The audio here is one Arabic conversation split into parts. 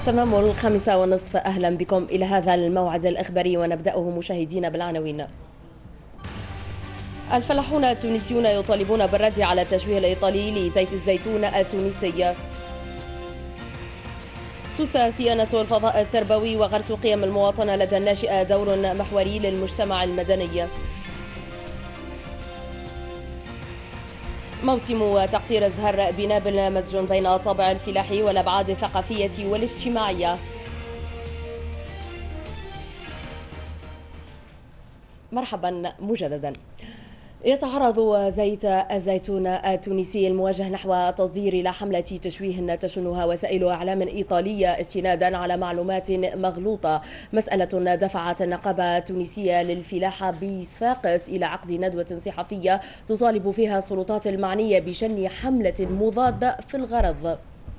تمام 5:30. أهلا بكم إلى هذا الموعد الإخباري، ونبدأه مشاهدينا بالعناوين. الفلاحون التونسيون يطالبون بالرد على التشويه الإيطالي لزيت الزيتون التونسي. سوسة صيانة الفضاء التربوي وغرس قيم المواطنة لدى الناشئة دور محوري للمجتمع المدني. موسم تقطير الزهر بنابل مزج بين الطابع الفلاحي والأبعاد الثقافية والاجتماعية. مرحبا مجددا. يتعرض زيت الزيتون التونسي الموجه نحو التصدير إلى حملة تشويه تشنها وسائل إعلام إيطالية استنادا على معلومات مغلوطة، مسألة دفعت النقابة التونسية للفلاحة بصفاقس إلى عقد ندوة صحفية تطالب فيها السلطات المعنية بشن حملة مضادة في الغرض.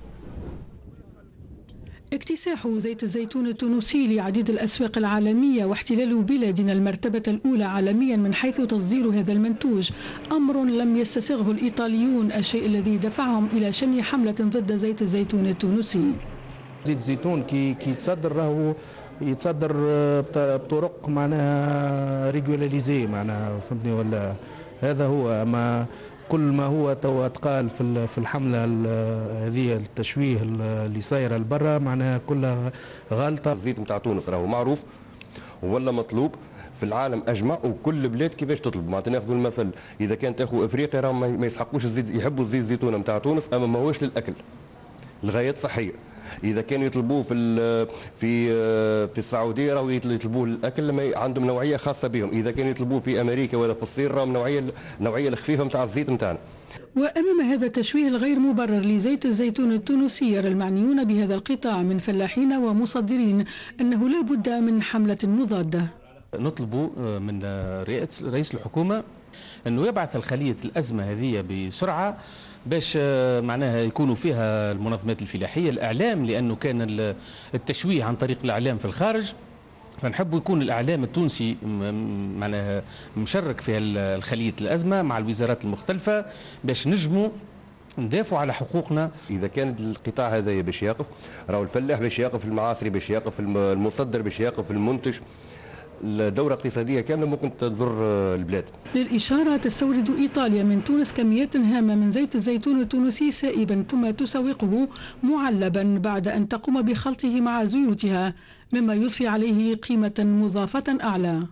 اكتساح زيت الزيتون التونسي لعديد الأسواق العالمية واحتلال بلادنا المرتبة الأولى عالميا من حيث تصدير هذا المنتوج أمر لم يستسغه الإيطاليون، الشيء الذي دفعهم إلى شن حملة ضد زيت الزيتون التونسي. زيت الزيتون كي يتصدر راهو يتصدر بطرق معناها ريغولاريزي، معناها فهمتني ولا؟ هذا هو. ما كل ما هو تو تقال في الحمله هذه التشويه اللي صايره لبرا معناها كلها غلطه. الزيت نتاع تونس راهو معروف ولا مطلوب في العالم اجمع، وكل بلاد كيفاش تطلب. معناتها ناخذ المثل، اذا كان تاخذ افريقيا راهم ما يسحقوش الزيت، يحبوا الزيت الزيتونه نتاع تونس اما ماهوش للاكل، الغايات صحيه. اذا كانوا يطلبوه في السعوديه راهو يطلبوه للاكل، عندهم نوعيه خاصه بهم. اذا كانوا يطلبوه في امريكا ولا في الصين راهم نوعيه الخفيفه نتاع الزيت نتاعنا. وأمام هذا التشويه الغير مبرر لزيت الزيتون التونسي، يرى المعنيون بهذا القطاع من فلاحين ومصدرين أنه لا بد من حملة مضادة. نطلب من رئيس الحكومة أنه يبعث الخلية الأزمة هذه بسرعة باش معناها يكونوا فيها المنظمات الفلاحية، الإعلام، لأنه كان التشويه عن طريق الإعلام في الخارج، فنحب يكون الإعلام التونسي معناها مشرك في الخلية الأزمة مع الوزارات المختلفة باش نجموا ندافعوا على حقوقنا. إذا كان القطاع هذا باش يقف، راهو الفلاح باش يقف، المعاصري باش يقف، المصدر باش يقف، المنتج، الدورة اقتصادية كاملة ممكن تضر البلاد. للإشارة، تستورد إيطاليا من تونس كميات هامة من زيت الزيتون التونسي سائبا ثم تسوقه معلبا بعد أن تقوم بخلطه مع زيوتها، مما يضفي عليه قيمة مضافة أعلى.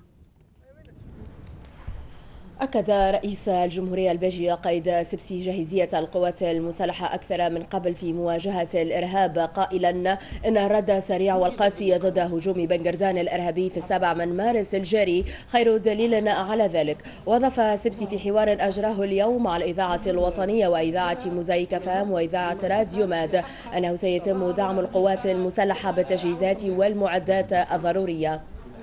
أكد رئيس الجمهورية البيجي قائد سبسي جاهزية القوات المسلحة أكثر من قبل في مواجهة الإرهاب، قائلا إن الرد سريع والقاسي ضد هجوم بنغردان الإرهابي في 7 من مارس الجاري خير دليل على ذلك. وأضاف سبسي في حوار أجراه اليوم مع الإذاعة الوطنية وإذاعة موزايك فام وإذاعة راديو ماد أنه سيتم دعم القوات المسلحة بالتجهيزات والمعدات الضرورية.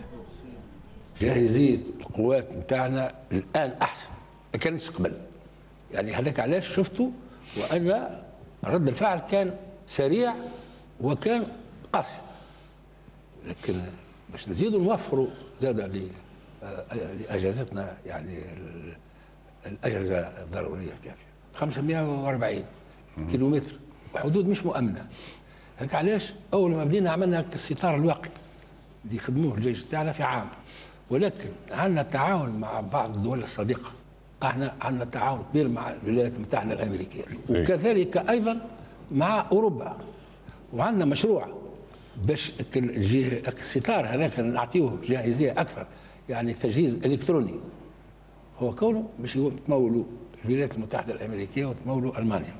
جاهزية القوات نتاعنا الآن أحسن، ما كانتش قبل. يعني هذاك علاش شفتوا وأن رد الفعل كان سريع وكان قاسي، لكن باش نزيدوا نوفروا زاد لأجهزتنا، يعني الأجهزة الضرورية الكافية 540 كيلومتر حدود مش مؤمنة. هذاك علاش أول ما بدينا عملنا الستار الواقي اللي يخدموه الجيش تاعنا في عام، ولكن عندنا تعاون مع بعض الدول الصديقة. احنا عندنا تعاون كبير مع الولايات المتحدة الأمريكية وكذلك أيضا مع أوروبا، وعندنا مشروع باش الستار هذاك نعطيوه جاهزية أكثر، يعني تجهيز إلكتروني، هو كونه باش يتمولوا الولايات المتحدة الأمريكية وتمولوا ألمانيا.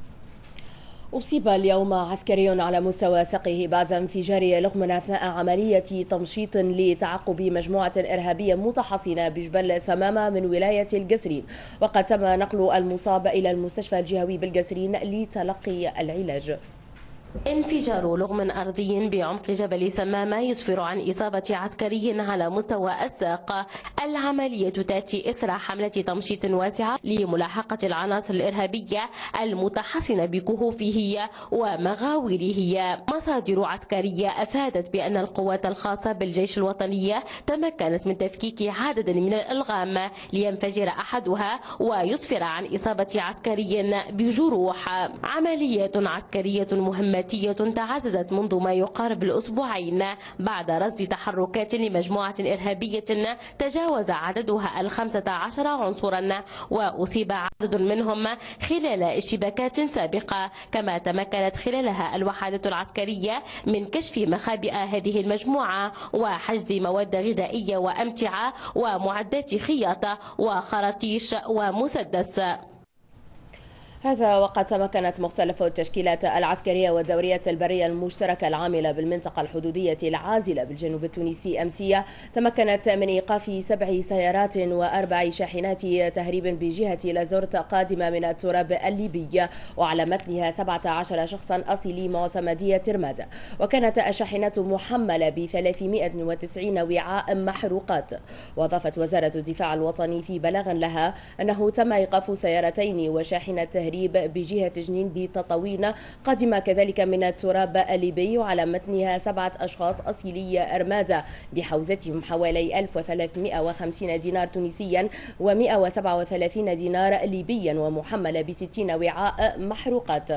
أصيب اليوم عسكري على مستوى ساقه بعد انفجار لغم أثناء عملية تمشيط لتعقب مجموعة إرهابية متحصنة بجبل سمامة من ولاية القصرين، وقد تم نقل المصاب إلى المستشفى الجهوي بالقصرين لتلقي العلاج. انفجار لغم أرضي بعمق جبل سمامة يسفر عن إصابة عسكري على مستوى الساق. العملية تأتي إثر حملة تمشيط واسعة لملاحقة العناصر الإرهابية المتحصنة بكهوفه ومغاوره. مصادر عسكرية أفادت بأن القوات الخاصة بالجيش الوطني تمكنت من تفكيك عدد من الألغام لينفجر أحدها ويسفر عن إصابة عسكري بجروح. عملية عسكرية مهمة ذاتية تعززت منذ ما يقارب الأسبوعين بعد رصد تحركات لمجموعة إرهابية تجاوز عددها 15 عنصرا، وأصيب عدد منهم خلال اشتباكات سابقة، كما تمكنت خلالها الوحدات العسكرية من كشف مخابئ هذه المجموعة وحجز مواد غذائية وأمتعة ومعدات خياطة وخراطيش ومسدس. هذا وقد تمكنت مختلف التشكيلات العسكرية والدوريات البرية المشتركة العاملة بالمنطقة الحدودية العازلة بالجنوب التونسي أمسية تمكنت من إيقاف 7 سيارات و4 شاحنات تهريب بجهة لازورت قادمة من التراب الليبي، وعلى متنها 17 شخصا أصلي معتمدية ترماد. وكانت الشاحنات محملة ب 390 وعاء محروقات. وأضافت وزارة الدفاع الوطني في بلاغ لها أنه تم إيقاف سيارتين وشاحنة تهريب بجهة جنين بتطاوين قادمة كذلك من التراب الليبي، وعلى متنها 7 أشخاص أصيلي أرمادة بحوزتهم حوالي 1350 دينار تونسيا و137 دينار ليبيا، ومحملة ب60 وعاء محروقات.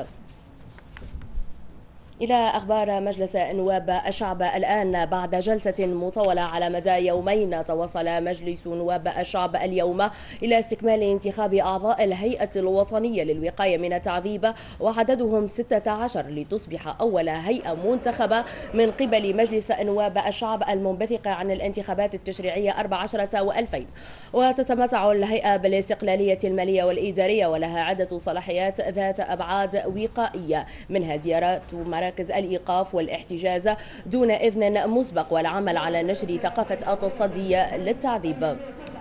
إلى أخبار مجلس نواب الشعب الآن. بعد جلسة مطولة على مدى يومين، تواصل مجلس نواب الشعب اليوم إلى استكمال انتخاب أعضاء الهيئة الوطنية للوقاية من التعذيب، وعددهم 16 لتصبح أول هيئة منتخبة من قبل مجلس نواب الشعب المنبثق عن الانتخابات التشريعية 14 و2000. وتتمتع الهيئة بالاستقلالية المالية والإدارية، ولها عدة صلاحيات ذات أبعاد وقائية، منها زيارات مراكز الإيقاف والاحتجاز دون إذن مسبق، والعمل على نشر ثقافة التصدي للتعذيب.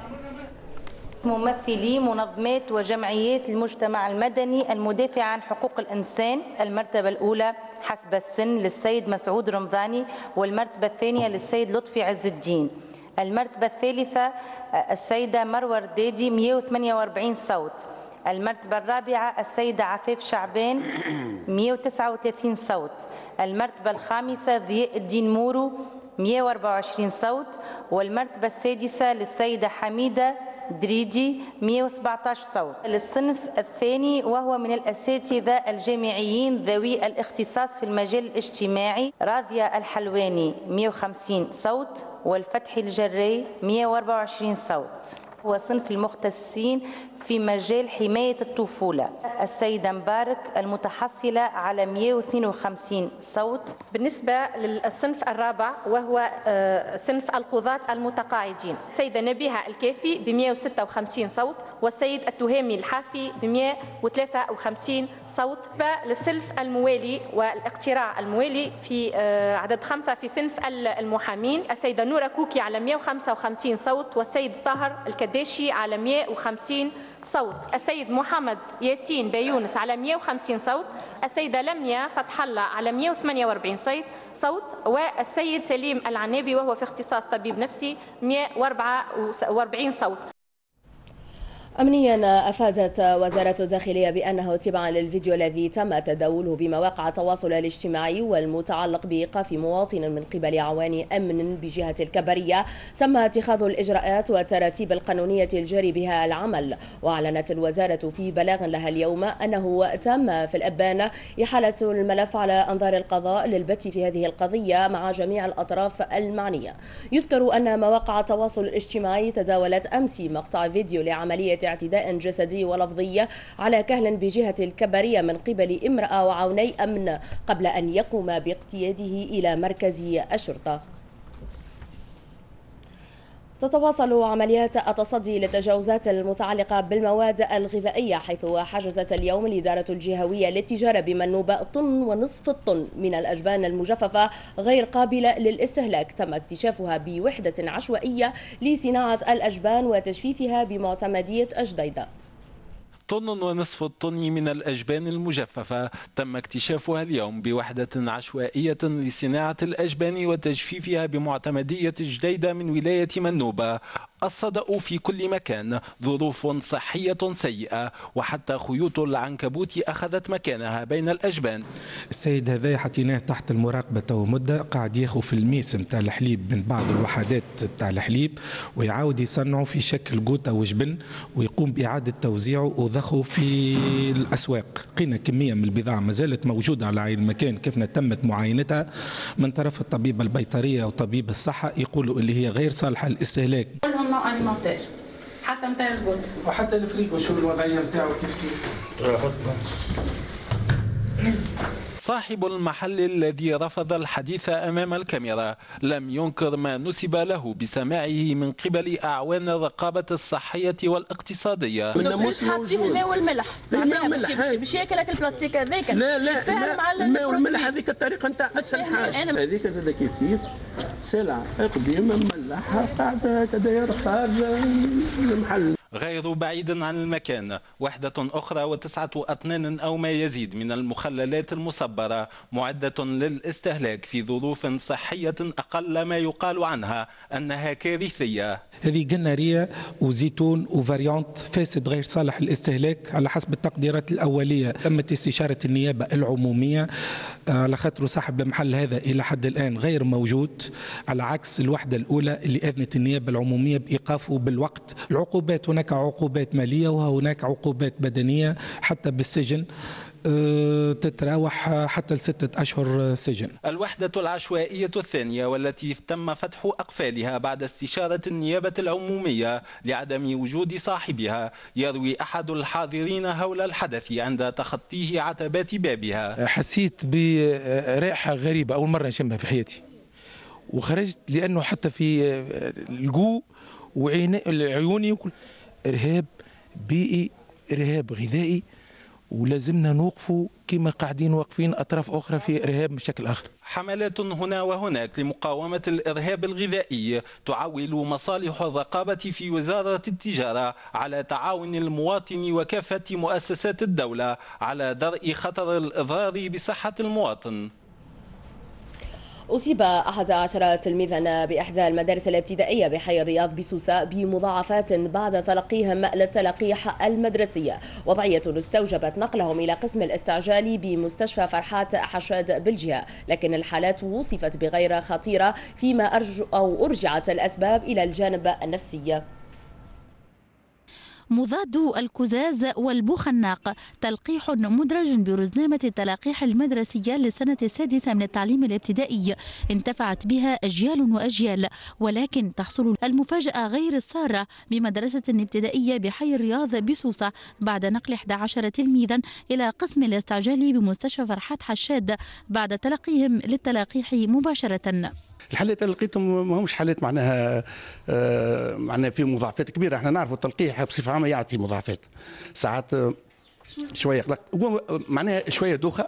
ممثلي منظمات وجمعيات المجتمع المدني المدافع عن حقوق الإنسان، المرتبة الأولى حسب السن للسيد مسعود رمضاني، والمرتبة الثانية للسيد لطفي عز الدين. المرتبة الثالثة السيدة مروة ردادي 148 صوت. المرتبة الرابعة السيدة عفاف شعبان 139 صوت. المرتبة الخامسة ضياء الدين مورو 124 صوت. والمرتبة السادسة للسيدة حميدة دريدي 117 صوت. للصنف الثاني وهو من الأساتذة الجامعيين ذوي الاختصاص في المجال الاجتماعي، راضية الحلواني 150 صوت، والفتحي الجري 124 صوت. وصنف المختصين في مجال حماية الطفولة، السيدة مبارك المتحصلة على 152 صوت. بالنسبة للصنف الرابع وهو صنف القضاة المتقاعدين، السيدة نبيهة الكافي ب 156 صوت، والسيد التهامي الحافي ب 153 صوت. فللصنف الموالي والاقتراع الموالي في عدد 5 في صنف المحامين، السيدة نورة كوكي على 155 صوت، والسيد طاهر الكداشي على 150 صوت. السيد محمد ياسين بيونس على 150 صوت، السيدة لميا فتح الله على 148 صوت، والسيد سليم العنابي وهو في اختصاص طبيب نفسي 144 صوت. أمنيا، أفادت وزارة الداخلية بأنه تبعا للفيديو الذي تم تداوله بمواقع التواصل الاجتماعي والمتعلق بإيقاف مواطن من قبل عوان أمن بجهة الكبرية، تم اتخاذ الإجراءات والتراتيب القانونية الجاري بها العمل. وأعلنت الوزارة في بلاغ لها اليوم أنه تم في الأبان إحالة الملف على أنظار القضاء للبت في هذه القضية مع جميع الأطراف المعنية. يذكر أن مواقع التواصل الاجتماعي تداولت أمس مقطع فيديو لعملية اعتداء جسدي ولفظي على كهل بجهة الكبرية من قبل امرأة وعوني أمن قبل أن يقوم باقتياده إلى مركز الشرطة. تتواصل عمليات التصدي للتجاوزات المتعلقة بالمواد الغذائية، حيث حجزت اليوم الإدارة الجهوية للتجارة بمنوب 1.5 طن من الأجبان المجففة غير قابلة للاستهلاك، تم اكتشافها بوحدة عشوائية لصناعة الأجبان وتجفيفها بمعتمدية أجديدة. 1.5 طن من الأجبان المجففة تم اكتشافها اليوم بوحدة عشوائية لصناعة الأجبان وتجفيفها بمعتمدية جديدة من ولاية منوبة. الصدأ في كل مكان، ظروف صحية سيئة، وحتى خيوط العنكبوت أخذت مكانها بين الأجبان. السيد هذا حطيناه تحت المراقبة تو مدة، قاعد ياخذ في الميس نتاع الحليب من بعض الوحدات نتاع الحليب ويعاود يصنعه في شكل قوطة وجبن ويقوم بإعادة توزيعه وضخه في الأسواق. لقينا كمية من البضاعة ما زالت موجودة على المكان كيف تمت معاينتها من طرف الطبيب البيطرية وطبيب الصحة، يقولوا اللي هي غير صالحة للاستهلاك. حتى نتاع القلت وحتى الفريكو شوف الوضعية نتاعو كيف صاحب المحل الذي رفض الحديث أمام الكاميرا لم ينكر ما نسب له بسماعه من قبل أعوان الرقابة الصحية والاقتصادية. حط فيه الماء والملح، باش ياكل هاك البلاستيك هذاك. لا الماء والملح هذيك الطريقة نتاع أسهل حاجة. هذيك زاد كيف سلعة قديمة مملحة قاعدة هكذا خارج المحل. غير بعيد عن المكان وحدة أخرى و9 أطنان أو ما يزيد من المخللات المصبرة معدة للاستهلاك في ظروف صحية أقل ما يقال عنها أنها كارثية. هذه قنارية وزيتون وفاريانت فاسد غير صالح للاستهلاك على حسب التقديرات الأولية. تمت استشارة النيابة العمومية على خاطر صاحب المحل هذا إلى حد الآن غير موجود، على عكس الوحدة الأولى اللي أذنت النيابة العمومية بإيقافه بالوقت. العقوبات هناك عقوبات مالية وهناك عقوبات بدنية حتى بالسجن تتراوح حتى ل6 أشهر سجن. الوحدة العشوائية الثانية والتي تم فتح أقفالها بعد استشارة النيابة العمومية لعدم وجود صاحبها، يروي أحد الحاضرين هول الحدث عند تخطيه عتبات بابها. حسيت برائحة غريبة أول مرة نشمها في حياتي، وخرجت لأنه حتى في الجو وعيوني إرهاب بيئي، إرهاب غذائي، ولازمنا نوقفوا كما قاعدين واقفين أطراف أخرى في إرهاب بشكل آخر. حملات هنا وهناك لمقاومة الإرهاب الغذائي تعول مصالح الرقابة في وزارة التجارة على تعاون المواطن وكافة مؤسسات الدولة على درء خطر الإضرار بصحة المواطن. أصيب 11 تلميذا بإحدى المدارس الابتدائية بحي الرياض بسوسة بمضاعفات بعد تلقيهم للتلقيح المدرسي، وضعية استوجبت نقلهم إلى قسم الاستعجالي بمستشفى فرحات حشاد بالجهة، لكن الحالات وصفت بغير خطيرة فيما أرجعت الأسباب إلى الجانب النفسي. مضاد الكزاز والبوخناق تلقيح مدرج برزنامة التلقيح المدرسية للسنة السادسة من التعليم الابتدائي انتفعت بها أجيال وأجيال، ولكن تحصل المفاجأة غير السارة بمدرسة ابتدائية بحي الرياض بسوسة بعد نقل 11 تلميذا إلى قسم الاستعجالي بمستشفى فرحات حشاد بعد تلقيهم للتلقيح مباشرة. الحالات اللي لقيتهم ما همش حالات معناها في مضاعفات كبيره. احنا نعرفوا التلقيح بصفه عامه يعطي مضاعفات، ساعات شويه قلق معناها شويه دوخه،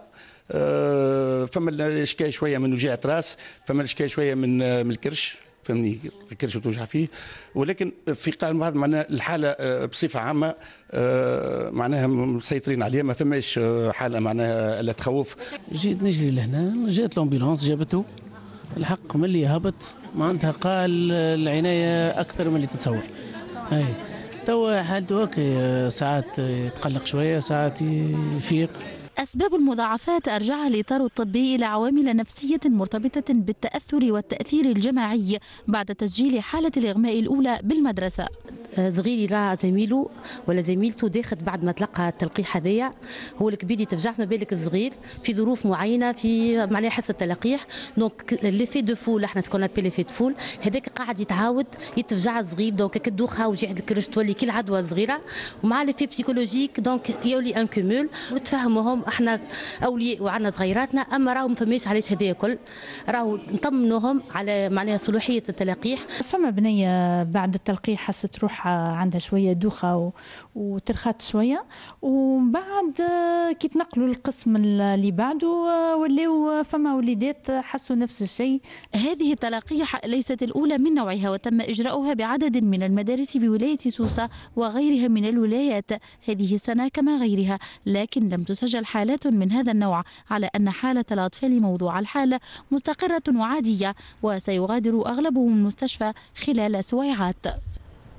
فما الاشكال شويه من وجيعه راس، فما الاشكال شويه من الكرش، فهمني الكرش توجع فيه، ولكن في قال بعض معناها الحاله بصفه عامه معناها مسيطرين عليها، ما فماش حاله معناها لا تخوف. جيت نجري لهنا، جات الامبيلونس جابته الحق ملي هبط معناتها قال العنايه اكثر من اللي تتصور. اي توا حالته هكا، ساعات يتقلق شويه ساعات يفيق. أسباب المضاعفات أرجعها الإطار الطبي إلى عوامل نفسية مرتبطة بالتأثر والتأثير الجماعي بعد تسجيل حالة الإغماء الأولى بالمدرسة. صغيري راه زميله ولا زميلته داخل بعد ما تلقى التلقيح هذايا، هو الكبير يتفجع ما بالك الصغير في ظروف معينه في معناها حس التلقيح. دونك ليفي دو فول احنا سكون ابي ليفي دو فول هذاك قاعد يتعاود يتفجع الصغير، دونك كدوخه وجع الكرش تولي كي العدوى صغيره، ومع ليفي بسيكولوجيك دونك يولي ان كومول. وتفهموهم احنا اولياء وعندنا صغيراتنا، اما راهو ما فماش علاش هذايا الكل، راهو نطمنوهم على معناها صلاحيه التلقيح. فما بنيه بعد التلقيح حست روحها عندها شويه دوخه وترخات شويه، وبعد كي تنقلوا للقسم اللي بعده ولاو فما وليدات حسوا نفس الشيء. هذه التلقيح ليست الاولى من نوعها، وتم اجراؤها بعدد من المدارس بولايه سوسه وغيرها من الولايات هذه السنه كما غيرها، لكن لم تسجل حالات من هذا النوع، على ان حاله الاطفال موضوع الحال مستقره وعاديه، وسيغادر اغلبهم المستشفى خلال سويعات.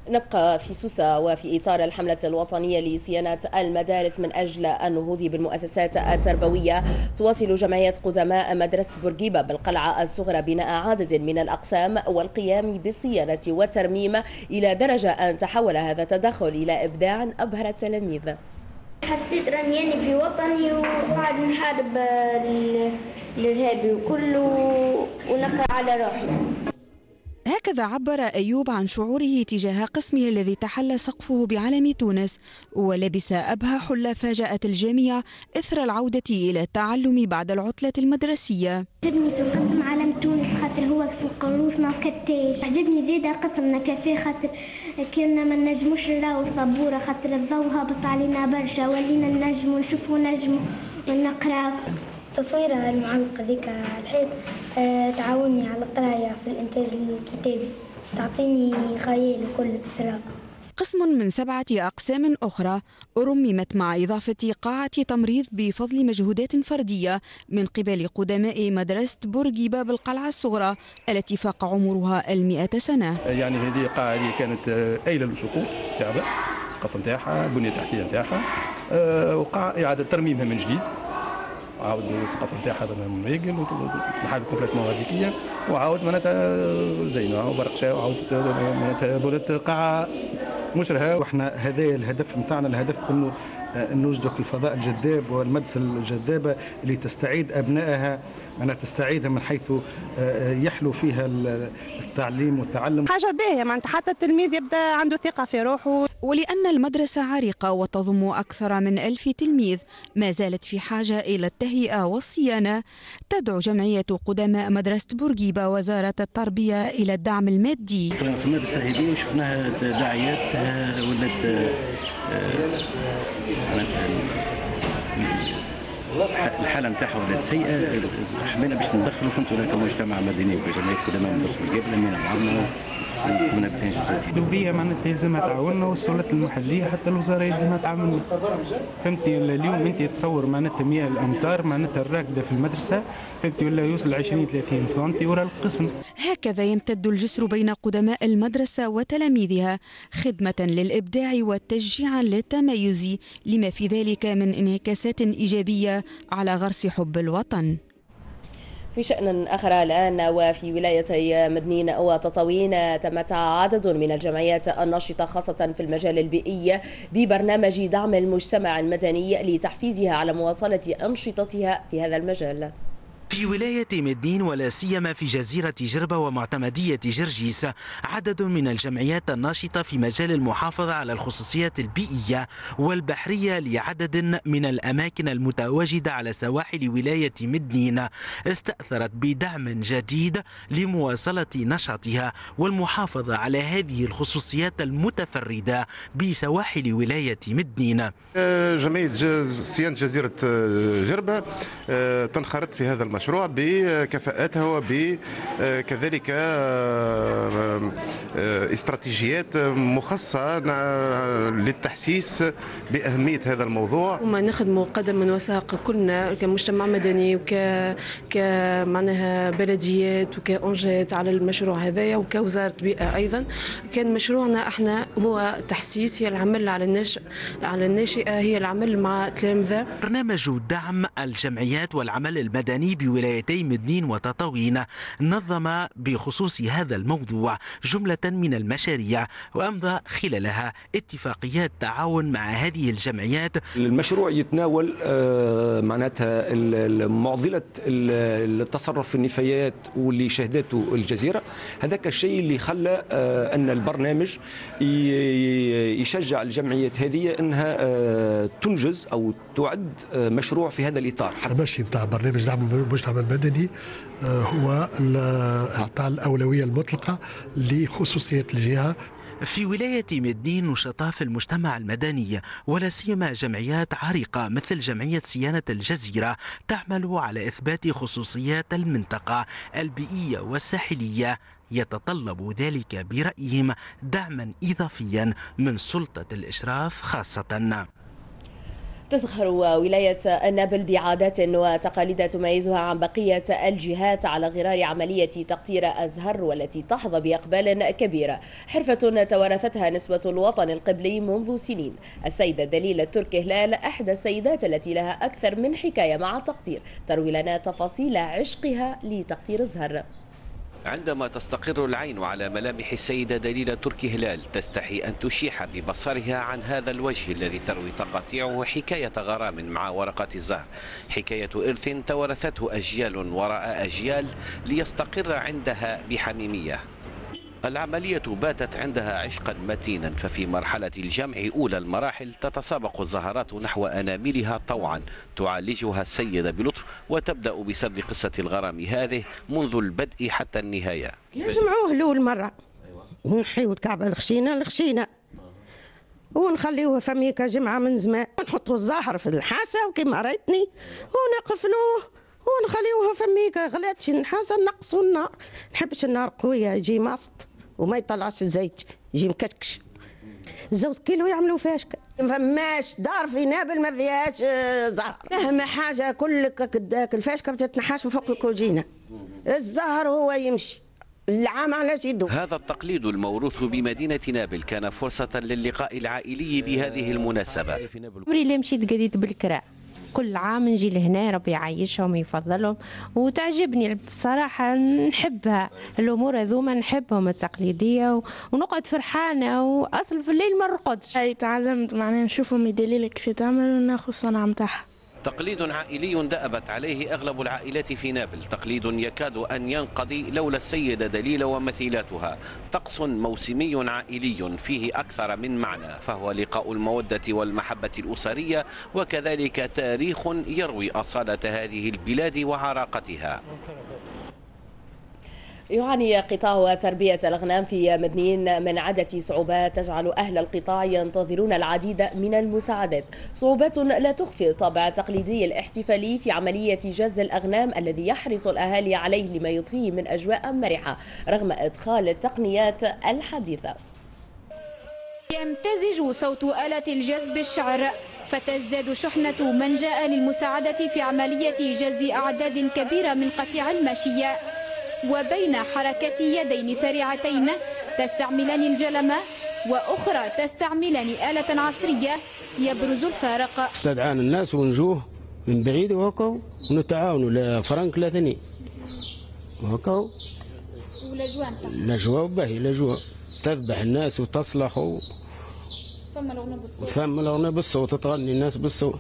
نبقى في سوسة وفي إطار الحملة الوطنية لصيانة المدارس من أجل النهوض بالمؤسسات التربوية. تواصل جمعية قدماء مدرسة بورقيبة بالقلعة الصغرى بناء عدد من الأقسام والقيام بالصيانة والترميم إلى درجة أن تحول هذا التدخل إلى إبداع أبهر التلاميذ. حسيت راني في وطني وقاعد نحارب الإرهابي وكله ونقرأ على روحي. هكذا عبر أيوب عن شعوره تجاه قسمه الذي تحلى سقفه بعلم تونس ولبس أبهى حلة فاجأت الجميع إثر العودة إلى التعلم بعد العطلة المدرسية. عجبني في القسم علم تونس خاطر هو في القروف ما كتاش. عجبني زيادة قسمنا كافيه خاطر كنا ما نجموش نراو الصبورة خاطر الضوء هابط علينا برشا ولينا نجمو نشوفو نجمو ونقراو. تصويرة المعلقة ذيك على الحيط تعاوني على القراية في الإنتاج الكتابي، تعطيني خيال وكل ثراء. قسم من 7 أقسام أخرى رممت مع إضافة قاعة تمريض بفضل مجهودات فردية من قبل قدماء مدرسة بورقيبة بالقلعة الصغرى التي فاق عمرها 100 سنة. يعني هذه القاعة اللي كانت أيلة للسقوط تاعها، السقف نتاعها، البنية التحتية نتاعها، وقع إعادة ترميمها من جديد. عاود السقف نتاعها من ريقل وحاجه كومبليتمون هذيكيه وعاود معناتها زينه وبرقشه وعاودت معناتها ولات قاعه مشرهه. وإحنا هذا الهدف نتاعنا، الهدف انه نوجدوا الفضاء الجذاب والمدرسه الجذابه اللي تستعيد ابنائها، أنا تستعيدها من حيث يحلو فيها التعليم والتعلم. حاجه باهيه معناتها حتى التلميذ يبدا عنده ثقه في روحه. ولأن المدرسة عريقة وتضم أكثر من 1000 تلميذ ما زالت في حاجة إلى التهيئة والصيانة، تدعو جمعية قدماء مدرسة بورقيبة وزارة التربية إلى الدعم المادي. في المدرسة هذه شفناها داعيات ولات الحاله نتاعها ولات سيئه. حبينا باش ندخلوا فهمتوا كمجتمع مدني وكجمعيه قدماء مدرسه بورقيبه لمينا بعضنا وكنا بالانجازات. الدوبيه معناتها يلزمها تعاوننا والسلطات المحليه حتى الوزاره يلزمها تعاوننا. فهمتي اليوم انت تصور معناتها 100 الامتار معناتها الراكده في المدرسه فهمتي ولا يوصل 20 30 سنتي ورا القسم. هكذا يمتد الجسر بين قدماء المدرسه وتلاميذها خدمه للابداع والتشجيع للتميز لما في ذلك من انعكاسات ايجابيه على غرس حب الوطن. في شأن آخر الآن وفي ولاية مدنين وتطاوين تمتع عدد من الجمعيات الناشطة خاصة في المجال البيئي ببرنامج دعم المجتمع المدني لتحفيزها على مواصلة أنشطتها في هذا المجال. في ولاية مدنين ولا سيما في جزيرة جربة ومعتمدية جرجيس عدد من الجمعيات الناشطة في مجال المحافظة على الخصوصيات البيئية والبحرية لعدد من الأماكن المتواجدة على سواحل ولاية مدنين استأثرت بدعم جديد لمواصلة نشاطها والمحافظة على هذه الخصوصيات المتفردة بسواحل ولاية مدنين. جمعية صيانة جزيرة جربة تنخرط في هذا المشروع بكفاءاتها وبكذلك استراتيجيات مخصصة للتحسيس بأهمية هذا الموضوع. وما نخدموا قدم من وساق كلنا كمجتمع مدني معناها بلديات وكأنجات على المشروع هذايا وكوزارة بيئة أيضا. كان مشروعنا احنا هو تحسيس، هي العمل على الناشئة، هي العمل مع تلامذة. برنامج دعم الجمعيات والعمل المدني بولايتي مدنين وتطاوين نظم بخصوص هذا الموضوع جملة من المشاريع وأمضى خلالها اتفاقيات تعاون مع هذه الجمعيات. المشروع يتناول معناتها معضلة التصرف في النفايات واللي شهدته الجزيرة. هذاك الشيء اللي خلى أن البرنامج يشجع الجمعيات هذه أنها تنجز أو تعد مشروع في هذا الإطار. المشي نتاع برنامج دعم المجتمع المدني هو إعطاء الأولوية المطلقة لخصوصيات الجهة. في ولاية مدنين نشطاء في المجتمع المدني ولا سيما جمعيات عريقة مثل جمعية صيانة الجزيرة تعمل على إثبات خصوصيات المنطقة البيئية والساحلية، يتطلب ذلك برأيهم دعما إضافيا من سلطة الإشراف خاصة. تزخر ولاية نابل بعادات وتقاليد تميزها عن بقية الجهات على غرار عملية تقطير أزهر والتي تحظى بإقبال كبير، حرفة توارثتها نسوة الوطن القبلي منذ سنين. السيدة دليلة تركي هلال إحدى السيدات التي لها أكثر من حكاية مع التقطير، تروي لنا تفاصيل عشقها لتقطير الزهر. عندما تستقر العين على ملامح السيدة دليلة تركي هلال تستحي أن تشيح ببصرها عن هذا الوجه الذي تروي تقاطيعه حكاية غرام مع ورقة الزهر، حكاية إرث توارثته أجيال وراء أجيال ليستقر عندها بحميمية. العملية باتت عندها عشقا متينا، ففي مرحلة الجمع أولى المراحل تتسابق الزهرات نحو أناملها طوعا، تعالجها السيدة بلطف وتبدأ بسرد قصة الغرام هذه منذ البدء حتى النهاية. نجمعوه الأول مرة ونحيو الكعبة الخشينة ونخليوه فميكا جمعة من زمان، ونحطوا الزهر في الحاسة وكما رأيتني ونقفلوه ونخليوه فميكا. غلاتش الحاسة نقصوا النار، نحبش النار قوية يجي ماسط وما يطلعش الزيت يجي مكتكش. 2 كيلو يعملوا فاشكة، ما فماش دار في نابل ما فيهاش زهر، مهما حاجة كلك كداك الفاشكة ما تتنحاش من فوق الكوجينة، الزهر هو يمشي العام على جدو. هذا التقليد الموروث بمدينة نابل كان فرصة للقاء العائلي بهذه المناسبة. عمري اللي مشيت قريت بالكراع، كل عام نجي لهنا ربي يعيشهم ويفضلهم وتعجبني بصراحة، نحبها الأمور هذوما نحبهم التقليدية ونقعد فرحانة وأصل في الليل ما نرقدش. تعلمت معناها نشوفهم يدليلك كيف تعمل وناخذ الصنعة متاعها. تقليد عائلي دأبت عليه أغلب العائلات في نابل، تقليد يكاد أن ينقضي لولا السيدة دليلة ومثيلاتها. طقس موسمي عائلي فيه أكثر من معنى، فهو لقاء المودة والمحبة الأسرية، وكذلك تاريخ يروي أصالة هذه البلاد وعراقتها. يعاني قطاع تربية الأغنام في مدنين من عدة صعوبات تجعل أهل القطاع ينتظرون العديد من المساعدات، صعوبات لا تخفي الطابع التقليدي الاحتفالي في عملية جز الأغنام الذي يحرص الأهالي عليه لما يضفيه من أجواء مرحة رغم إدخال التقنيات الحديثة. يمتزج صوت آلة الجز بالشعر، فتزداد شحنة من جاء للمساعدة في عملية جز أعداد كبيرة من قطيع الماشية، وبين حركة يدين سريعتين تستعملان الجلمة وأخرى تستعملان آلة عصرية يبرز الفارق. استدعانا الناس ونجوه من بعيد وهكا ونتعاونوا لا فرنك لا ثاني وهكا. الأجواء باهي، الأجواء تذبح الناس وتصلخ ثم الأغنية بالصوت تغني الناس بالصوت.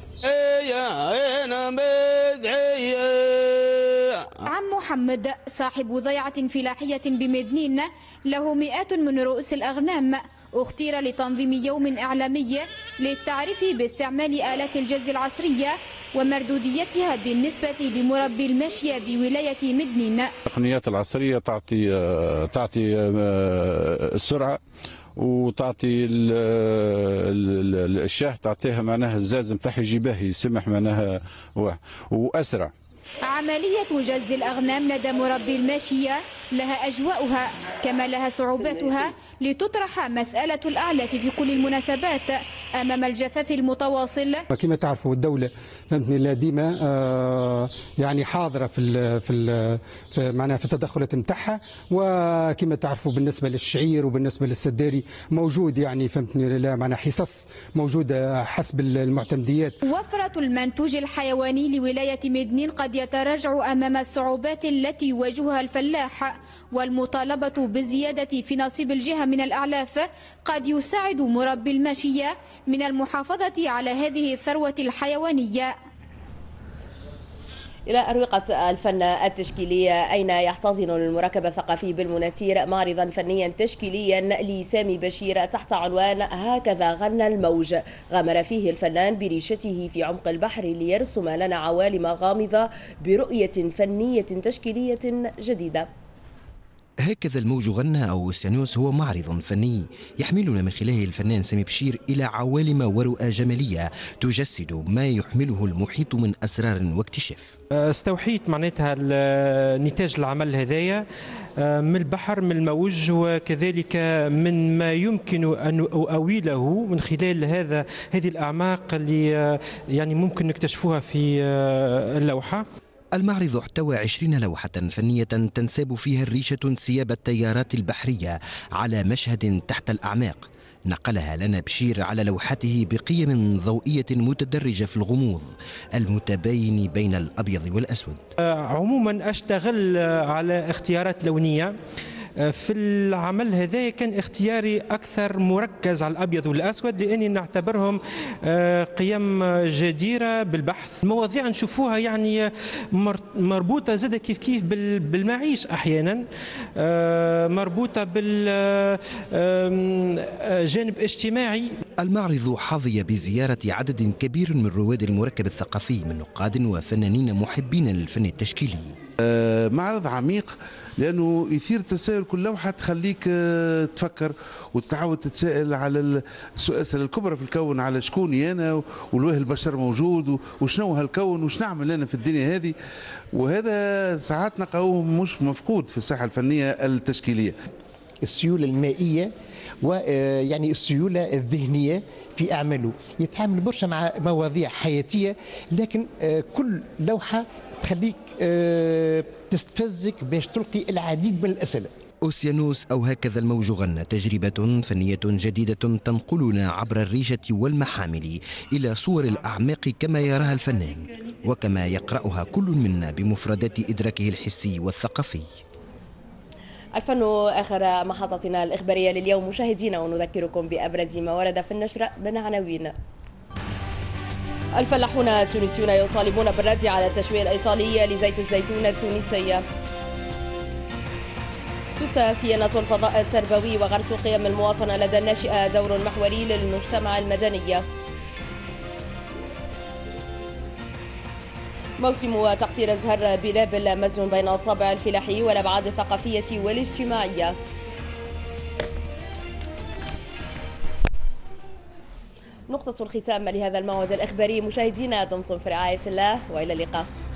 عم محمد صاحب ضيعة فلاحية بمدنين له مئات من رؤوس الأغنام، اختير لتنظيم يوم إعلامي للتعريف باستعمال آلات الجز العصرية ومردوديتها بالنسبة لمربي الماشية بولاية مدنين. التقنيات العصرية تعطي السرعة وتعطي الشاه، تعطيها معناها الزاز نتاعها يجي باهي يسمح معناها وأسرع. عملية جز الأغنام لدى مربي الماشية لها أجواءها كما لها صعوباتها، لتطرح مسألة الأعلاف في كل المناسبات أمام الجفاف المتواصل. كما تعرفوا الدولة فهمتني ديما يعني حاضرة في معناها في التدخلات نتاعها، وكما تعرفوا بالنسبة للشعير وبالنسبة للسداري موجود يعني فهمتني لا معناها حصص موجودة حسب المعتمديات. وفرة المنتوج الحيواني لولاية مدنين قد يتراجع أمام الصعوبات التي يواجهها الفلاح، والمطالبة بالزيادة في نصيب الجهة من الأعلاف قد يساعد مربي الماشية من المحافظة على هذه الثروة الحيوانية. إلى أروقة الفن التشكيلية، أين يحتضن المركب الثقافي بالمناسير معرضا فنيا تشكيليا لسامي بشير تحت عنوان هكذا غنى الموج، غامر فيه الفنان بريشته في عمق البحر ليرسم لنا عوالم غامضة برؤية فنية تشكيلية جديدة. هكذا الموج غنى أو أوسيانوس هو معرض فني يحملنا من خلاله الفنان سامي بشير إلى عوالم ورؤى جمالية تجسد ما يحمله المحيط من أسرار واكتشاف. استوحيت معناتها نتاج العمل هذايا من البحر، من الموج، وكذلك من ما يمكن أن أؤوله من خلال هذه الأعماق اللي يعني ممكن نكتشفوها في اللوحة. المعرض احتوى 20 لوحة فنية تنساب فيها الريشة انسياب التيارات البحرية على مشهد تحت الأعماق، نقلها لنا بشير على لوحته بقيم ضوئية متدرجة في الغموض المتباين بين الأبيض والأسود. عموما أشتغل على اختيارات لونية. في العمل هذا كان اختياري أكثر مركز على الأبيض والأسود، لأني نعتبرهم قيم جديرة بالبحث. المواضيع نشوفوها يعني مربوطة زاد كيف بالمعيش، أحيانا مربوطة بالجانب اجتماعي. المعرض حظي بزيارة عدد كبير من رواد المركب الثقافي من نقاد وفنانين محبين للفن التشكيلي. معرض عميق لأنه يثير تساؤل، كل لوحة تخليك تفكر وتتعود تتساءل على الأسئلة الكبرى في الكون، على شكوني أنا والواه البشر موجود وشنو هالكون وش نعمل أنا في الدنيا هذه. وهذا ساعات نلقاوه مش مفقود في الساحة الفنية التشكيلية. السيولة المائية ويعني السيولة الذهنية في أعماله، يتعامل برشا مع مواضيع حياتية، لكن كل لوحة تخليك تستفزك باش تلقي العديد من الأسئلة. أوسيانوس أو هكذا الموج غنى تجربة فنية جديدة تنقلنا عبر الريشة والمحامل إلى صور الأعماق كما يراها الفنان وكما يقرأها كل منا بمفردات إدراكه الحسي والثقافي. الفن آخر محطتنا الإخبارية لليوم مشاهدينا، ونذكركم بأبرز ما ورد في النشرة من عناوين. الفلاحون التونسيون يطالبون بالرد على التشويه الإيطالي لزيت الزيتون التونسي. سوسة صيانة الفضاء التربوي وغرس قيم المواطنة لدى الناشئة دور محوري للمجتمع المدني. موسم تقطير أزهر بلابل مزج بين الطابع الفلاحي والأبعاد الثقافية والاجتماعية. نقطة الختام لهذا الموعد الإخباري. مشاهدينا دمتم في رعاية الله وإلى اللقاء.